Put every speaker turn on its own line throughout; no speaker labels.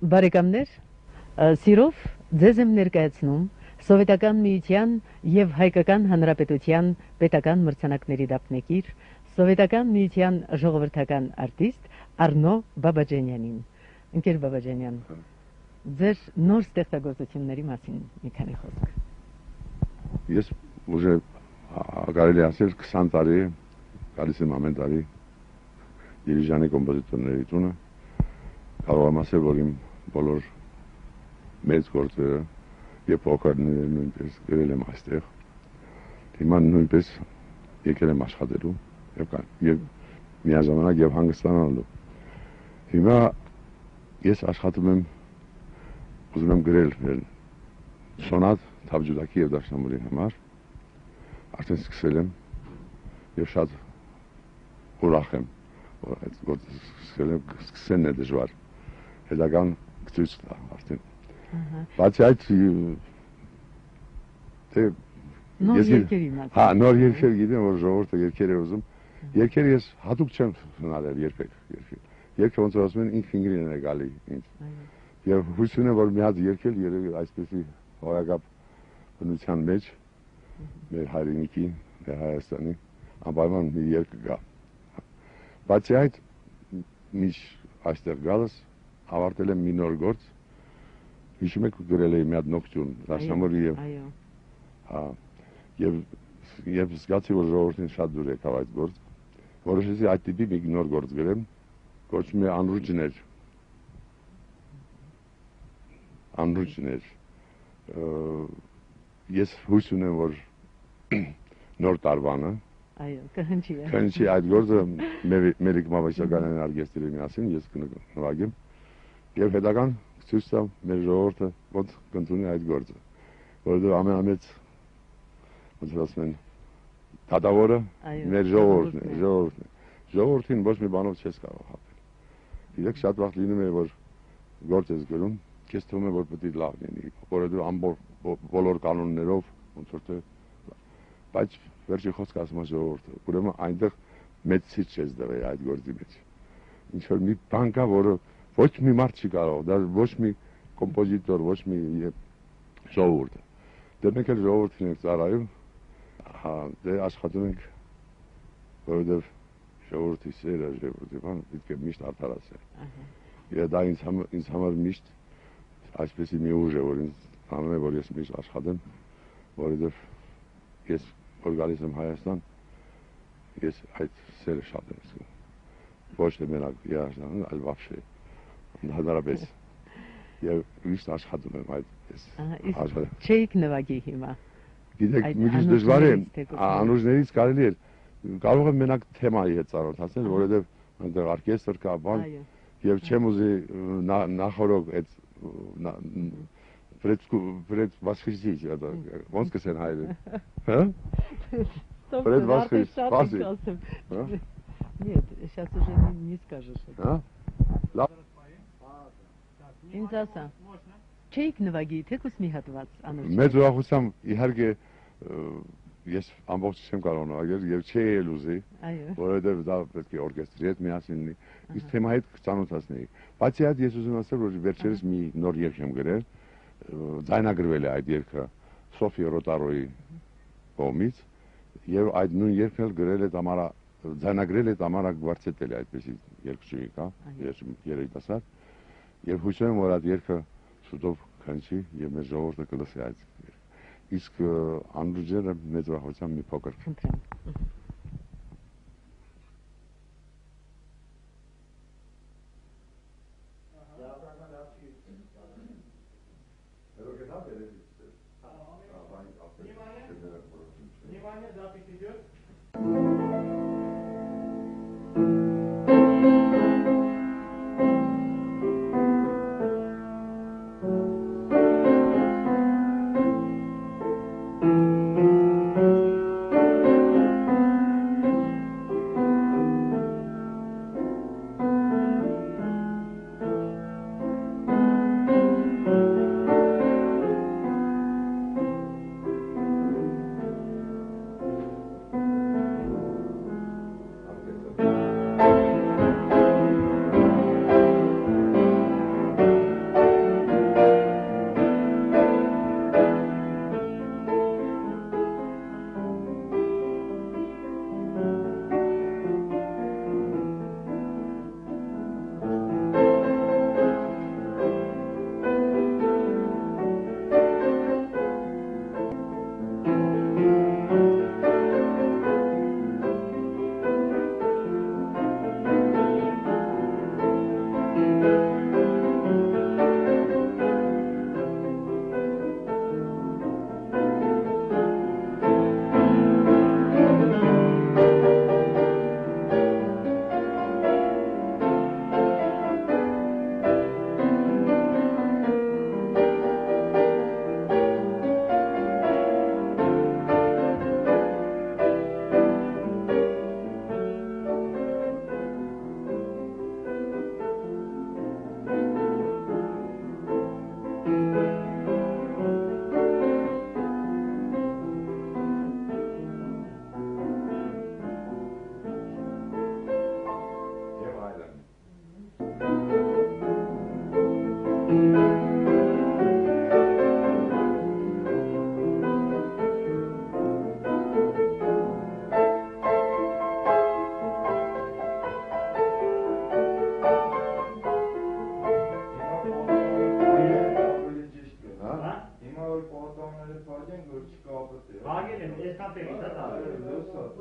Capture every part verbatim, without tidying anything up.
Բարեկամներ, սիրով ձեզ եմ ներկայացնում Սովետական Միության եւ Հայկական Հանրապետության պետական մրցանակների դափնեկիր Սովետական Միության ժողովրդական արտիստ Արնո Բաբաջանյանին։ Ընկեր Բաբաջանյան, ձեր նոր ստեղծագործությունների մասին մի քանի խոսք։
Ես ուժը կարելի ասել քսան տարի գալիս եմ ամեն տարի Երիժանի կոմպոզիտորների տունը, կարող եմ ասել, որ իմ բոլոր մեծ գործերը եւ փոքրները նույնպես գրել եմ այստեղ։ Հիմա նույնպես եկել եմ աշխատելու եւ եւ միաժամանակ եւ հանգստանալու։ Հիմա ես աշխատում եմ, ուզում եմ գրել սոնատ թավջուդակի եւ դաշնամուրի համար։ Արդեն սկսել եմ եւ շատ ուրախ եմ, որ այդ գործը սկսել եմ, սկսելն է դժվար։ Հետագան գծույց տա արդեն։ Բացի այդ թե
նոր երկերի մասին։
Հա, նոր երկեր գիտեմ, որ ժողովուրդը երկեր է ուզում։ Երկերը ես հատուկ չեմ հնարել երբեք երկեր։ Երկը ոնց որ ասում են ինքն ինքնին է գալի ինձ։ Եվ հույս ունեմ, որ մի հատ երկել երևի այսպեսի հորակապ բնության մեջ մեր հայրենիքի, մեր Հայաստանի անպայման մի երկ գա։ Բացի այդ միշ այստեղ գալս ավարտել եմ մի նոր գործ։ Հիշում եք գրել էի մի հատ նոկտյուրն, դաշնամուրի եւ
այո։
Հա, եւ եւ զգացի, որ ժողովրդին շատ դուր եկավ այդ գործ։ Որոշեցի այդ տիպի մի նոր գործ գրեմ, կոչվում է Անրուջներ։ Անրուջներ։ Ես հույս ունեմ, որ նոր տարվանը
Այո, կհնչի։
Կհնչի այդ գործը Մելիք Մավասյանյանի արգեստերի միասին ես կնվագեմ եւ հետագան ցույց տամ մեր ժողովուրդը ոնց կընդունի այդ գործը, որովհետեւ ամենամեծ ոնց ասում են դատավորը մեր ժողովուրդն է, ժողովուրդն է։ Ժողովրդին ոչ մի բանով չես կարող հապել։ Գիտեք, շատ վաղ լինում է, որ գործ ես գրում, քեզ թվում է, որ պետք է լավ լինի, որովհետեւ ամբողջ բոլոր կանոններով ոնց որ թե բայց վերջի խոսքը ասում է ժողովուրդը, ուրեմն այնտեղ մեծ ցից չես դրել այդ գործի մեջ։ Ինչ որ մի բան կա, որը ոչ մի մարդ չի կարող, դա ոչ մի կոմպոզիտոր, ոչ մի ժողովուրդը։ Դե մենք էլ ժողովրդին ենք ծառայում, հա, դե աշխատում ենք, որովհետև ժողովրդի սերը, ժողովրդի բան պետք է միշտ արդարացնել։ Եվ դա ինձ համար ինձ համար միշտ այսպեսի մի ուժ է, որ ինձ անում է, որ ես միշտ աշխատեմ, որովհետև ես որ գալիս եմ Հայաստան, ես այդ սերը շատ եմ զգում։ Ոչ թե մենակ երաժշտական, այլ վաբշե ընդհանրապես։ Եվ միշտ աշխատում եմ այդպես։
Իսկ չէիք նվագի հիմա։
Գիտեք, մի քիչ դժվար է, անուժներից կարելի է, կարող եմ մենակ թեմայի հետ ծանոթացնել, որովհետև այնտեղ օրկեստր կա, բան, եւ չեմ ուզի նախորդ այդ Пред пред восхитить это. Ոնց կսեն հայերեն։ Հա? Пред восхитить. Спасибо.
Нет, сейчас уже не, не скажешь.
А? Լավ։
Ինձ ասա։ Չէիք նվագի, թեկուս մի հատված անուշ։
Մեծ ուրախությամբ իհարկե ես ամբողջ չեմ կարող նվագել եւ չէի էլ ուզի, որովհետեւ դա պետք է օրկեստրի հետ միասին լինի։ Իսկ թեմայի հետ ծանոթացնեի։ Բացի այդ ես ուզում ասել, որ վերջերս մի նոր երգ եմ գրել, ձայնագրվել է այդ երգը Սոֆի Ռոտարոյի կողմից եւ այդ նույն երգն էլ գրել է Տամարա, ձայնագրել է Տամարա Գվարցետելի, այդպեսի երգչուհի կա, երիտասարդ, եւ հույս եմ, որ այդ երգը շուտով կհնչի եւ մեր ժողովուրդը կլսի այդ երգը։ Իսկ Անրուջները մեծ ուրախությամբ մի փոքր
խնդրեմ։
Внимание, запись идет.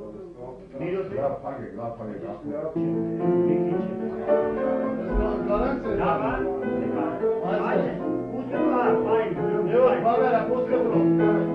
La pague, la pague, la
Hajde, pustimo ga, hajde. Evo, Pavela, pustimo.